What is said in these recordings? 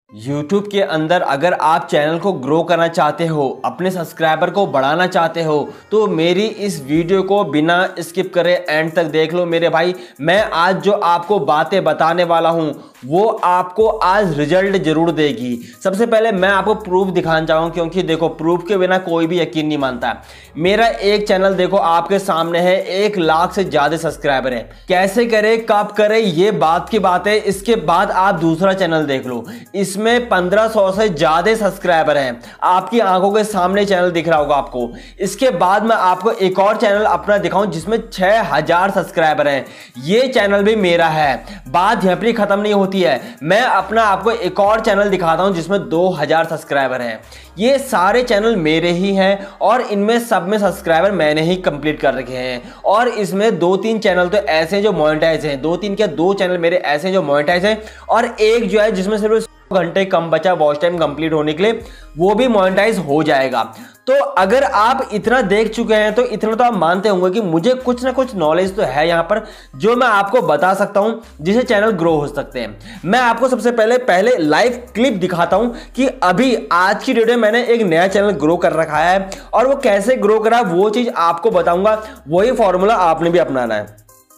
YouTube के अंदर अगर आप चैनल को ग्रो करना चाहते हो, अपने सब्सक्राइबर को बढ़ाना चाहते हो, तो मेरी इस वीडियो को बिना स्किप करे एंड तक देख लो मेरे भाई। मैं आज जो आपको बातें बताने वाला हूं वो आपको आज रिजल्ट जरूर देगी। सबसे पहले मैं आपको प्रूफ दिखाना चाहूंगा, क्योंकि देखो प्रूफ के बिना कोई भी यकीन नहीं मानता। मेरा एक चैनल देखो आपके सामने है, 1 लाख से ज्यादा सब्सक्राइबर है। कैसे करे, कब करे, ये बात की बात है। इसके बाद आप दूसरा चैनल देख लो, इसमें 1500 से ज्यादा सब्सक्राइबर हैं। आपकी आंखों के सामने चैनल दिख रहा होगा आपको। इसके बाद मैं आपको एक और चैनल अपना दिखाऊं जिसमें 6000 सब्सक्राइबर हैं। ये चैनल भी मेरा है। बात यहां पर खत्म नहीं होती है, मैं अपना आपको एक और चैनल दिखाता हूं जिसमें 2000 सब्सक्राइबर हैं। ये सारे चैनल मेरे ही हैं और इनमें सब में सब्सक्राइबर मैंने ही कंप्लीट कर रखे हैं। और इसमें 2-3 चैनल तो ऐसे हैं जो मोनेटाइज हैं, 2-3 क्या 2 चैनल मेरे ऐसे हैं जो मोनेटाइज हैं, और एक जो है जिसमें सिर्फ घंटे कम बचा वॉच टाइम कंप्लीट होने के लिए, वो भी मोनेटाइज हो जाएगा। तो अगर आप इतना देख चुके हैं तो इतना तो आप मानते होंगे कि मुझे कुछ ना कुछ नॉलेज तो है यहां पर जो मैं आपको बता सकता हूं, जिससे चैनल ग्रो हो सकते हैं। मैं आपको सबसे पहले लाइव क्लिप दिखाता हूं कि अभी आज की डेट में मैंने एक नया चैनल ग्रो कर रखा है, और वो कैसे ग्रो करा वो चीज आपको बताऊंगा। वही फॉर्मूला आपने भी अपनाना है।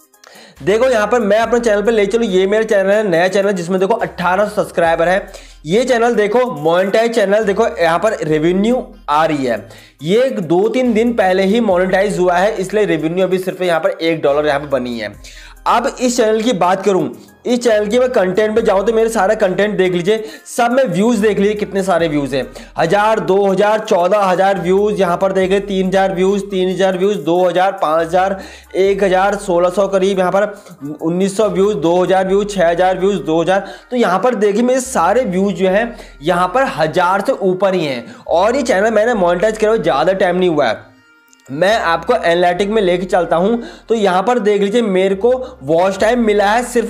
देखो यहां पर मैं अपने चैनल पे ले चलूं, ये मेरा चैनल है, नया चैनल जिसमें देखो 1800 सब्सक्राइबर है। ये चैनल देखो मोनेटाइज चैनल, देखो यहां पर रेवेन्यू आ रही है। ये 2-3 दिन पहले ही मोनेटाइज हुआ है, इसलिए रेवेन्यू अभी सिर्फ यहां पर $1 यहां पर बनी है। अब इस चैनल की बात करूं, इस चैनल की मैं कंटेंट पे जाऊं तो मेरे सारा कंटेंट देख लीजिए, सब में व्यूज देख लीजिए कितने सारे व्यूज हैं। 1000, 2000, 14000 व्यूज, यहां पर देख लीजिए 3000 व्यूज, 3000 व्यूज, 2000, 5000, 1000, 1600 करीब, यहां पर 1900 व्यूज, 2000 व्यूज, 6000 व्यूज, 2000। तो यहां पर देखिए मेरे सारे व्यूज जो हैं यहां पर 1000 से ऊपर ही हैं। और ये चैनल मैंने मोनेटाइज किया हुआ ज्यादा टाइम नहीं हुआ है। मैं आपको एनालिटिक में लेके चलता हूं तो यहां पर देख लीजिए मेरे को वॉच टाइम मिला है सिर्फ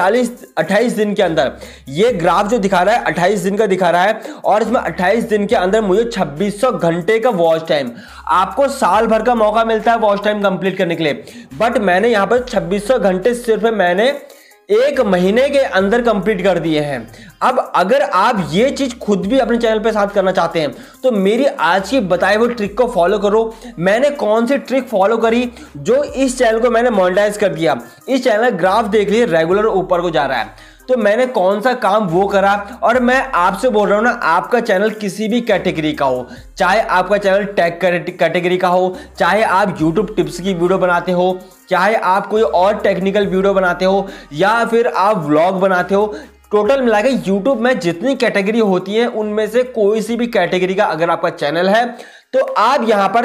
28 दिन के अंदर। ये ग्राफ जो दिखा रहा है 28 दिन का दिखा रहा है, और इसमें 28 दिन के अंदर मुझे 2600 घंटे का वॉच टाइम। आपको साल भर का मौका मिलता है वॉच टाइम कंप्लीट करने के लिए, बट मैंने यहां पर 2600 घंटे सिर्फ मैंने 1 महीने के अंदर कंप्लीट कर दिए हैं। अब अगर आप ये चीज खुद भी अपने चैनल पे साथ करना चाहते हैं तो मेरी आज की बताई हुई ट्रिक को फॉलो करो। मैंने कौन सी ट्रिक फॉलो करी जो इस चैनल को मैंने मोनेटाइज कर दिया। इस चैनल ग्राफ देख लिए रेगुलर ऊपर को जा रहा है, तो मैंने कौन सा काम वो करा। और मैं आपसे बोल रहा हूं ना, आपका चैनल किसी भी कैटेगरी का हो, चाहे आपका चैनल टेक कैटेगरी का हो, चाहे आप YouTube टिप्स की वीडियो बनाते हो, चाहे आप कोई और टेक्निकल वीडियो बनाते हो, या फिर आप व्लॉग बनाते हो, टोटल मिला के यूट्यूब में जितनी कैटेगरी होती है उनमें से कोई सी भी कैटेगरी का अगर आपका चैनल है तो आप यहां पर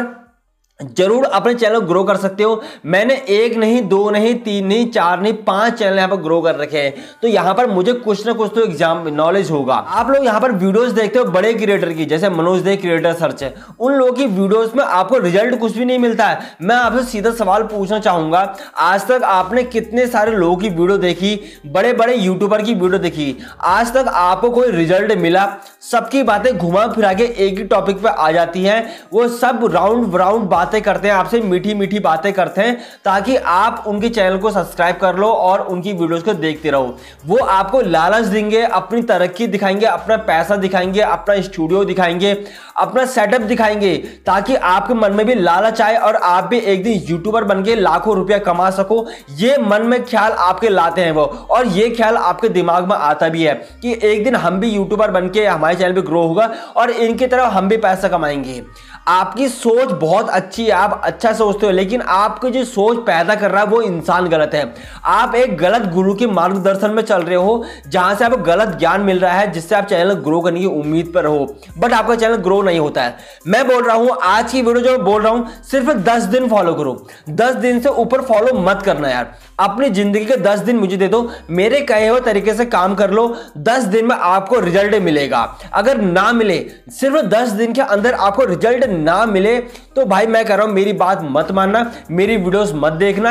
जरूर अपने चैनल ग्रो कर सकते हो। मैंने 1 नहीं, 2 नहीं, 3 नहीं, 4 नहीं, 5 चैनल यहाँ पर ग्रो कर रखे हैं। तो यहाँ पर मुझे कुछ ना कुछ तो एग्जाम नॉलेज होगा। आप लोग यहाँ पर वीडियोस देखते हो बड़े क्रिएटर की, जैसे मनोज दे क्रिएटर सर्च है, उन लोगों की वीडियोस में आपको रिजल्ट कुछ भी नहीं मिलता है। मैं आपसे सीधा सवाल पूछना चाहूंगा, आज तक आपने कितने सारे लोगों की वीडियो देखी, बड़े बड़े यूट्यूबर की वीडियो देखी, आज तक आपको कोई रिजल्ट मिला? सबकी बातें घुमा फिरा के एक ही टॉपिक पे आ जाती हैं। वो सब राउंड बातें करते हैं, आपसे मीठी मीठी बातें करते हैं ताकि आप उनके चैनल को सब्सक्राइब कर लो और उनकी वीडियोस को देखते रहो। वो आपको लालच देंगे, अपनी तरक्की दिखाएंगे, अपना पैसा दिखाएंगे, अपना स्टूडियो दिखाएंगे, अपना सेटअप दिखाएंगे, ताकि आपके मन में भी लालच आए और आप भी एक दिन यूट्यूबर बनके लाखों रुपया कमा सको। ये मन में ख्याल आपके लाते हैं वो, और ये ख्याल आपके दिमाग में आता भी है कि एक दिन हम भी यूट्यूबर बनके हमारे चैनल पे ग्रो होगा और इनकी तरह हम भी पैसा कमाएंगे। आपकी सोच बहुत अच्छी है, आप अच्छा सोचते हो, लेकिन आपकी जो सोच पैदा कर रहा है वो इंसान गलत है। आप एक गलत गुरु के मार्गदर्शन में चल रहे हो, जहां से आपको गलत ज्ञान मिल रहा है, जिससे आप चैनल ग्रो करने की उम्मीद पर हो, बट आपका चैनल ग्रो नहीं होता है। मैं बोल रहा हूं आज की वीडियो जो बोल रहा हूं सिर्फ 10 दिन फॉलो करो, 10 दिन से ऊपर फॉलो मत करना यार। अपनी जिंदगी के 10 दिन मुझे दे दो, मेरे कहे हुए तरीके से काम कर लो, 10 दिन में आपको रिजल्ट मिलेगा। अगर ना मिले, सिर्फ 10 दिन के अंदर आपको रिजल्ट ना मिले तो भाई मैं कह रहा हूं मेरी बात मत मानना, मेरी वीडियोस मत देखना,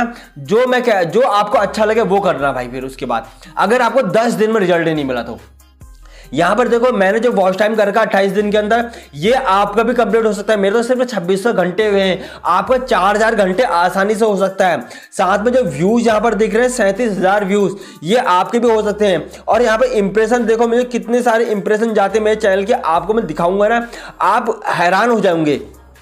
जो आपको अच्छा लगे वो करना भाई। फिर उसके बाद अगर आपको 10 दिन में रिजल्ट नहीं मिला तो यहाँ पर देखो मैंने जो वॉच टाइम कर रखा 28 दिन के अंदर, ये आपका भी कंप्लीट हो सकता है। मेरे तो सिर्फ 2600 घंटे हुए हैं, आपका 4000 घंटे आसानी से हो सकता है। साथ में जो व्यूज यहाँ पर दिख रहे हैं 37,000 व्यूज, ये आपके भी हो सकते हैं। और यहाँ पर इंप्रेशन देखो मुझे कितने सारे इंप्रेशन जाते हैं मेरे चैनल के, आपको मैं दिखाऊंगा ना, आप हैरान हो जाएंगे।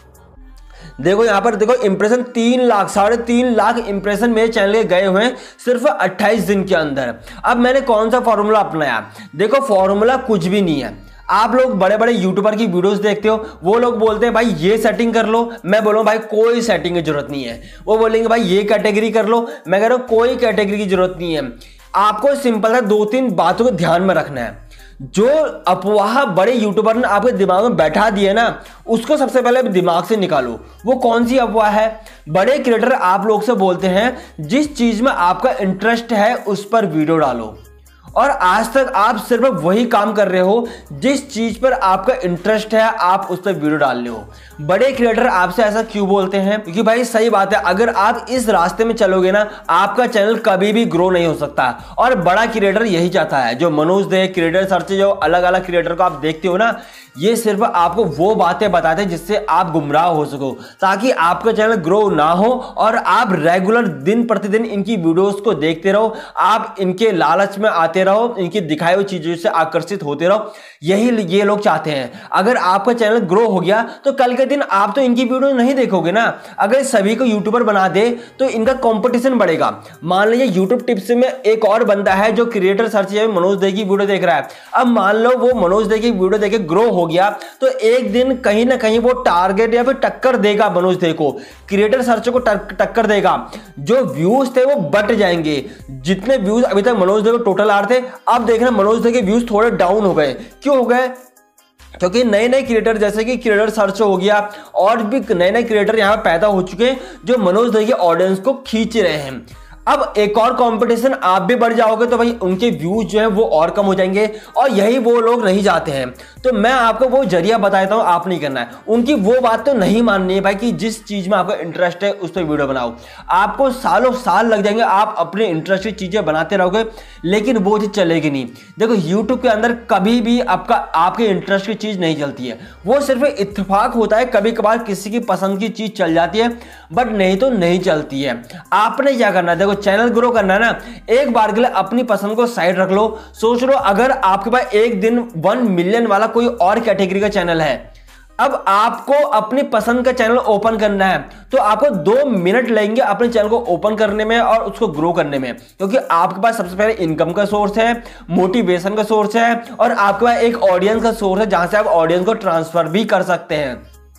देखो यहाँ पर देखो इंप्रेशन 3 लाख 3.5 लाख इंप्रेशन मेरे चैनल के गए हुए हैं सिर्फ 28 दिन के अंदर। अब मैंने कौन सा फॉर्मूला अपनाया? देखो फॉर्मूला कुछ भी नहीं है। आप लोग बड़े बड़े यूट्यूबर की वीडियोस देखते हो, वो लोग बोलते हैं भाई ये सेटिंग कर लो, मैं बोलूँ भाई कोई सेटिंग की जरूरत नहीं है। वो बोलेंगे भाई ये कैटेगरी कर लो, मैं कह रहा हूँ कोई कैटेगरी की जरूरत नहीं है। आपको सिंपल है 2-3 बातों को ध्यान में रखना है। जो अफवाह बड़े यूट्यूबर ने आपके दिमाग में बैठा दिए ना, उसको सबसे पहले दिमाग से निकालो। वो कौन सी अफवाह है? बड़े क्रिएटर आप लोग से बोलते हैं जिस चीज में आपका इंटरेस्ट है उस पर वीडियो डालो, और आज तक आप सिर्फ वही काम कर रहे हो जिस चीज पर आपका इंटरेस्ट है, आप उस पर वीडियो डाल रहे हो। बड़े क्रिएटर आपसे ऐसा क्यों बोलते हैं? क्योंकि भाई सही बात है, अगर आप इस रास्ते में चलोगे ना, आपका चैनल कभी भी ग्रो नहीं हो सकता। और बड़ा क्रिएटर यही चाहता है। जो मनोज दे, क्रिएटर सर्च, जो अलग अलग क्रिएटर को आप देखते हो ना, ये सिर्फ आपको वो बातें बताते हैं जिससे आप गुमराह हो सको, ताकि आपका चैनल ग्रो ना हो और आप रेगुलर दिन प्रतिदिन इनकी वीडियोस को देखते रहो, आप इनके लालच में आते रहो, इनकी दिखाई हुई चीजों से आकर्षित होते रहो। यही ये लोग चाहते हैं। अगर आपका चैनल ग्रो हो गया तो कल के दिन आप तो इनकी वीडियो नहीं देखोगे ना। अगर सभी को यूट्यूबर बना दे तो इनका कंपटीशन बढ़ेगा। मान लीजिए यूट्यूब टिप्स में एक और बंदा है जो क्रिएटर सर्च या मनोज दे की वीडियो देख रहा है। अब मान लो वो मनोज दे की वीडियो देख के ग्रो हो गया, तो एक दिन कहीं ना कहीं वो टारगेट या फिर टक्कर देगा मनोज दे को, क्रिएटर सर्च को टक्कर देगा। जो व्यूज थे वो बट जाएंगे। जितने व्यूज अभी तक मनोज दे को टोटल आ रहे थे, अब देखना मनोज दे के व्यूज थोड़े डाउन हो गए। क्यों हो गए? क्योंकि नए नए क्रिएटर जैसे कि क्रिएटर सर्च हो गया और भी नए नए क्रिएटर यहां पैदा हो चुके हैं जो मनोज दे के ऑडियंस को खींच रहे हैं। अब एक और कंपटीशन, आप भी बढ़ जाओगे तो भाई उनके व्यूज जो है वो और कम हो जाएंगे, और यही वो लोग नहीं चाहते हैं। तो मैं आपको वो जरिया बताता हूं, आप नहीं करना है। उनकी वो बात तो नहीं माननी है भाई कि जिस चीज में आपका इंटरेस्ट है उस पर वीडियो बनाओ। आपको सालों साल लग जाएंगे, आप अपने इंटरेस्ट की चीजें बनाते रहोगे, लेकिन वो चीज चलेगी नहीं। देखो यूट्यूब के अंदर कभी भी आपके इंटरेस्ट की चीज नहीं चलती है। वो सिर्फ इत्तेफाक होता है, कभी कभार किसी की पसंद की चीज चल जाती है, बट नहीं तो नहीं चलती है। आपने क्या करना है? देखो चैनल ग्रो करना है ना, एक बार के लिए अपनी पसंद को साइड रख लो। सोच लो अगर आपके पास एक दिन 1 मिलियन वाला कोई और कैटेगरी का चैनल है, अब आपको अपनी पसंद का चैनल ओपन करना है, तो आपको 2 मिनट लगेंगे अपने चैनल को ओपन करने में और उसको ग्रो करने में। क्योंकि आपके पास सबसे पहले इनकम का सोर्स है, मोटिवेशन का सोर्स है, और आपके पास एक ऑडियंस का सोर्स है जहां से आप ऑडियंस को ट्रांसफर भी कर सकते हैं।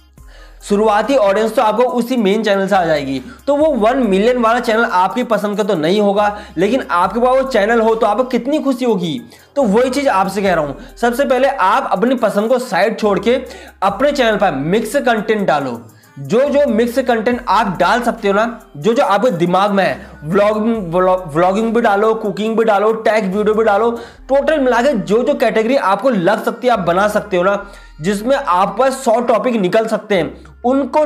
शुरुआती ऑडियंस तो आपको उसी मेन चैनल से आ जाएगी। तो वो 1 मिलियन वाला चैनल आपकी पसंद का तो नहीं होगा, लेकिन आपके पास वो चैनल हो तो आपको कितनी खुशी होगी। तो वही चीज आपसे कह रहा हूं, सबसे पहले आप अपनी पसंद को साइड छोड़ के अपने चैनल पर मिक्स कंटेंट डालो। जो मिक्स कंटेंट आप डाल सकते हो ना, जो आपके दिमाग में है, व्लॉगिंग भी डालो, कुकिंग भी डालो, टैग वीडियो भी डालो, टोटल मिला के जो कैटेगरी आपको लग सकती है आप बना सकते हो ना, जिसमें आप पास 100 टॉपिक निकल सकते हैं, उनको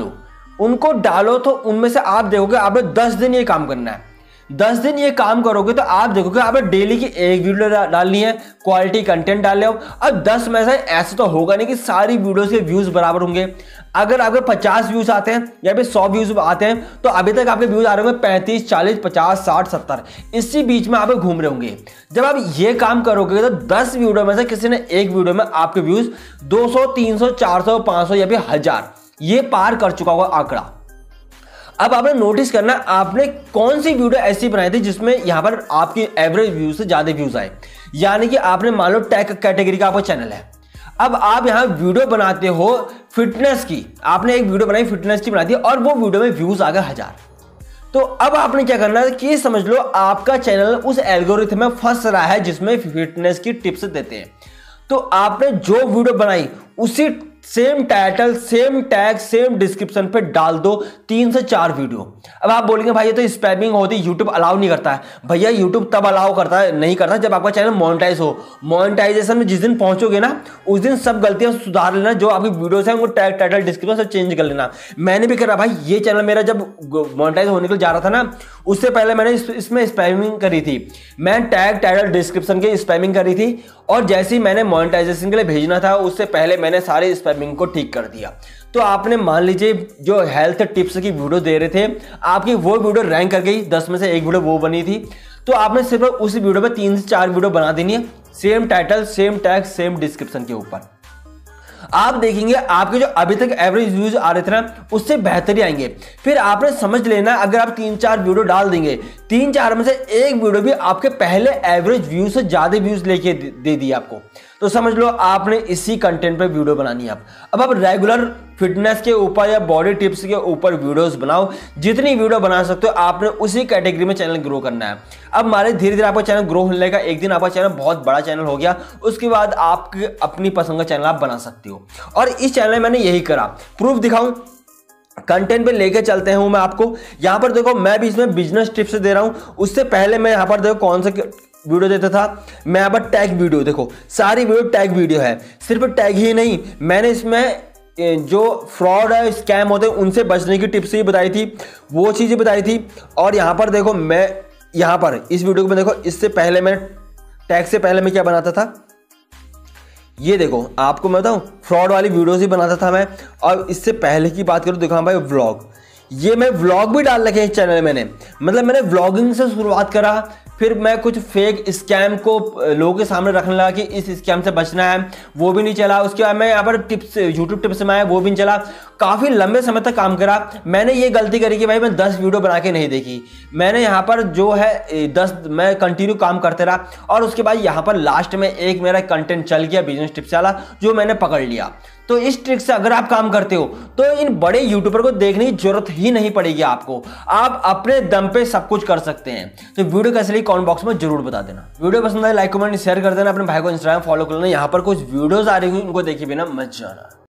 डालो। तो उनमें से आप देखोगे आपने 10 दिन ये काम करना है। 10 दिन ये काम करोगे तो आप देखोगे आपने डेली की एक वीडियो डालनी है, क्वालिटी कंटेंट डाल लो। अब 10 में से ऐसे तो होगा नहीं कि सारी वीडियोस के व्यूज बराबर होंगे। अगर आपके 50 व्यूज आते हैं या फिर 100 व्यूज आते हैं, तो अभी तक आपके व्यूज आ रहे होंगे 35, 40, 50, 60, 70, इसी बीच में आप घूम रहे होंगे। जब आप ये काम करोगे तो 10 वीडियो में से किसी ने एक वीडियो में आपके व्यूज 200, 300, 400, 500 या फिर 1000 ये पार कर चुका होगा आंकड़ा। अब आपने नोटिस करना आपने कौन सी वीडियो ऐसी बनाई थी जिसमें यहां पर आपकी एवरेज व्यूज से ज्यादा व्यूज आए। यानी कि आपने मान लो टैग कैटेगरी का आपका चैनल है, अब आप यहां वीडियो बनाते हो फिटनेस की, आपने एक वीडियो बनाई फिटनेस की बनाई थी और वो वीडियो में व्यूज आ गए 1000। तो अब आपने क्या करना है कि समझ लो आपका चैनल उस एल्गोरिथम में फंस रहा है जिसमें फिटनेस की टिप्स देते हैं। तो आपने जो वीडियो बनाई उसी same title, same tag, same description पे डाल दो 3 से 4 वीडियो। अब आप बोलेंगे भाई ये तो स्पैमिंग होती है, यूट्यूब अलाउ नहीं करता है। भैया यूट्यूब तब अलाउ करता है, नहीं करता जब आपका चैनल मोनेटाइज हो। मोनेटाइजेशन में जिस दिन पहुंचोगे ना, उस दिन सब गलतियां सुधार लेना। जो आपकी वीडियोस है उनको टैग, टाइटल, डिस्क्रिप्शन सब चेंज कर लेना। मैंने भी करा भाई, ये चैनल मेरा जब मोनेटाइज होने के लिए जा रहा था ना, उससे पहले मैंने इसमें स्पैमिंग करी थी। मैं टैग, टाइटल, डिस्क्रिप्शन की स्पैमिंग करी थी और जैसे ही मैंने मोनेटाइजेशन के लिए भेजना था उससे पहले मैंने सारे स्पैमिंग को ठीक कर दिया। तो आपने मान लीजिए जो हेल्थ टिप्स की वीडियो दे रहे थे, आपकी वो वीडियो रैंक कर गई, 10 में से एक वीडियो वो बनी थी, तो आपने सिर्फ उस वीडियो में 3 से 4 वीडियो बना देनी है, same title, same tag, same description के ऊपर। आप देखेंगे आपके जो अभी तक एवरेज व्यूज आ रहे थे ना, उससे बेहतर ही आएंगे। फिर आपने समझ लेना, अगर आप 3-4 वीडियो डाल देंगे, 3-4 में से एक वीडियो भी आपके पहले एवरेज व्यूज से ज्यादा व्यूज लेके दे दिए आपको, तो समझ लो आपने इसी कंटेंट पे वीडियो बनानी है। अब आप रेगुलर फिटनेस के ऊपर या बॉडी टिप्स के ऊपर वीडियोस बनाओ, जितनी वीडियो बना सकते हो आपने उसी कैटेगरी में चैनल ग्रो करना है। अब हमारे धीरे धीरे आपका चैनल ग्रो होने लगेगा, एक दिन आपका चैनल बहुत बड़ा चैनल हो गया, उसके बाद आपके अपनी पसंद का चैनल आप बना सकते हो। और इस चैनल में मैंने यही करा, प्रूफ दिखाऊं, कंटेंट पे लेके चलते हैं मैं आपको। यहां पर देखो मैं भी इसमें बिजनेस टिप्स दे रहा हूं, उससे पहले मैं यहां पर देखो कौन सा वीडियो देता था, मैं यहाँ पर टैग वीडियो, देखो सारी वीडियो टैग वीडियो है। सिर्फ टैग ही नहीं, मैंने इसमें जो फ्रॉड है, स्कैम होते हैं, उनसे बचने की टिप्स ही बताई थी, वो चीजें बताई थी। और यहाँ पर देखो मैं यहाँ पर इस वीडियो में देखो, इससे पहले मैं टैग से पहले मैं क्या बनाता था, ये देखो आपको मैं बताऊं, फ्रॉड वाली वीडियोस ही बनाता था मैं। और इससे पहले की बात करूं, देखो भाई व्लॉग, ये मैं व्लॉग भी डाल रखे हैं इस चैनल में मैंने, मतलब मैंने व्लॉगिंग से शुरुआत करा, फिर मैं कुछ फेक स्कैम को लोगों के सामने रखने लगा कि इस स्कैम से बचना है, वो भी नहीं चला। उसके बाद मैं यहाँ पर टिप्स, यूट्यूब टिप्स में आया, वो भी नहीं चला। काफ़ी लंबे समय तक काम करा। मैंने ये गलती करी कि भाई मैं 10 वीडियो बना के नहीं देखी, मैंने यहाँ पर जो है 10 मैं कंटिन्यू काम करते रहा। और उसके बाद यहाँ पर लास्ट में एक मेरा कंटेंट चल गया बिजनेस टिप्स वाला, जो मैंने पकड़ लिया। तो इस ट्रिक से अगर आप काम करते हो तो इन बड़े यूट्यूबर को देखने की जरूरत ही नहीं पड़ेगी आपको, आप अपने दम पे सब कुछ कर सकते हैं। तो वीडियो कैसे लगी कमेंट बॉक्स में जरूर बता देना। वीडियो पसंद आए लाइक कमेंट शेयर कर देना, अपने भाई को इंस्टाग्राम फॉलो कर लेना। यहाँ पर कुछ वीडियोस आ रही हैं, उनको देखे बिना मत जाना।